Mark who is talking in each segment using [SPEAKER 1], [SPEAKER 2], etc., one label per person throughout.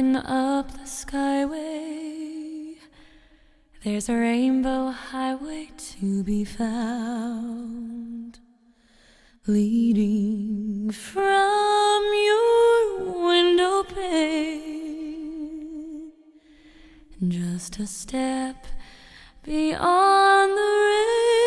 [SPEAKER 1] Looking up the skyway, there's a rainbow highway to be found, leading from your window pane, just a step beyond the rain.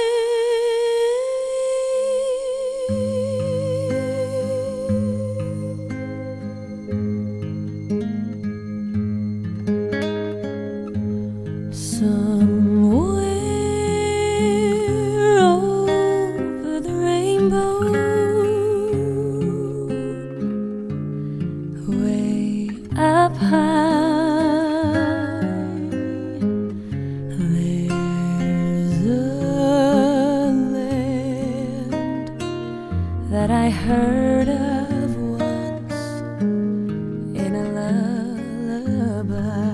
[SPEAKER 1] Somewhere over the rainbow, way up high, there's a land that I heard of once in a lullaby.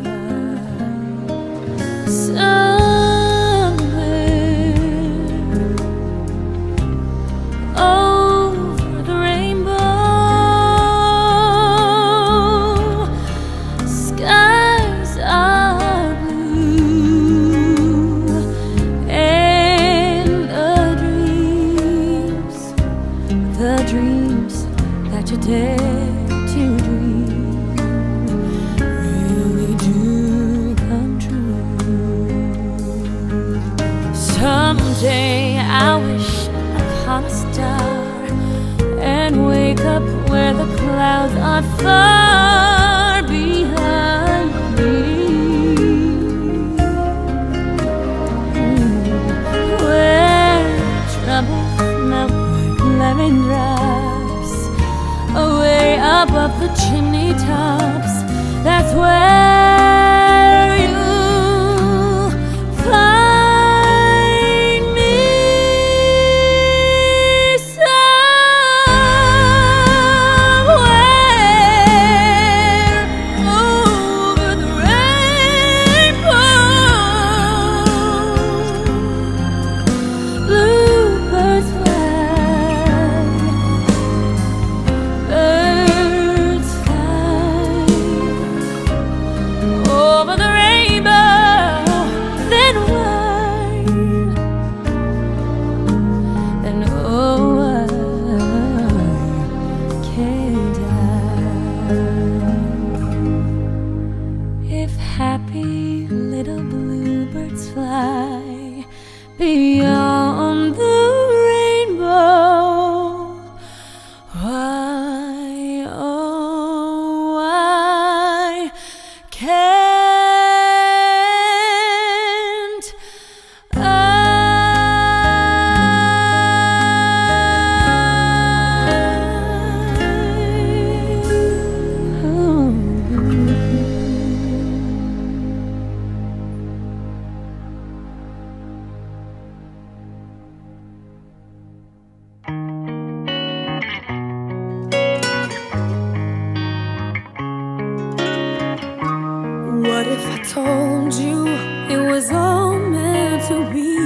[SPEAKER 1] Somewhere over the rainbow, skies are blue, and the dreams that you dare to dream really do come true. Someday I'll wish upon a star and wake up where the clouds are far behind me, where troubles melt like lemon drops away above the chimney tops. That's where you'll find me. Somewhere over the rainbow, bluebirds fly, birds fly over the rainbow. Then why? Then oh, why can't I? If happy little bluebirds fly beyond the rainbow, why, oh, why can't I? What if I told you it was all meant to be?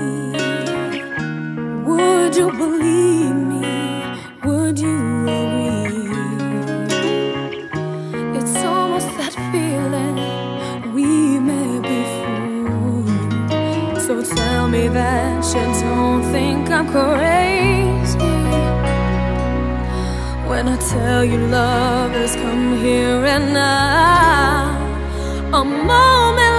[SPEAKER 1] Would you believe me? Would you agree? It's almost that feeling we may be fools. So tell me that you don't think I'm crazy when I tell you love has come here and now. A moment